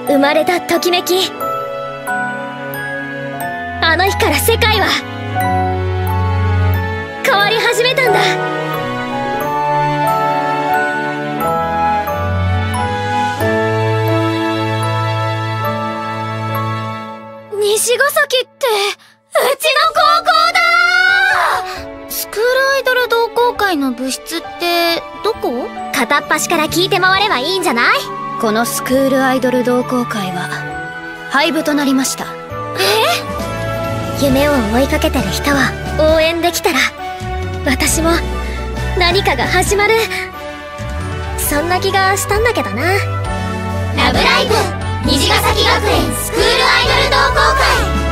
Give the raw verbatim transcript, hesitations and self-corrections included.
生まれたときめき。あの日から世界は変わり始めたんだ。西ヶ崎ってうちの高校だ。 スクールアイドル同好会の部室ってどこ？ 片っ端から聞いて回ればいいんじゃない？ このスクールアイドル同好会は廃部となりました。 え？夢を追いかけてる人を応援できたら私も何かが始まる、そんな気がしたんだけどな。ラブライブ虹ヶ崎学園スクールアイドル同好会。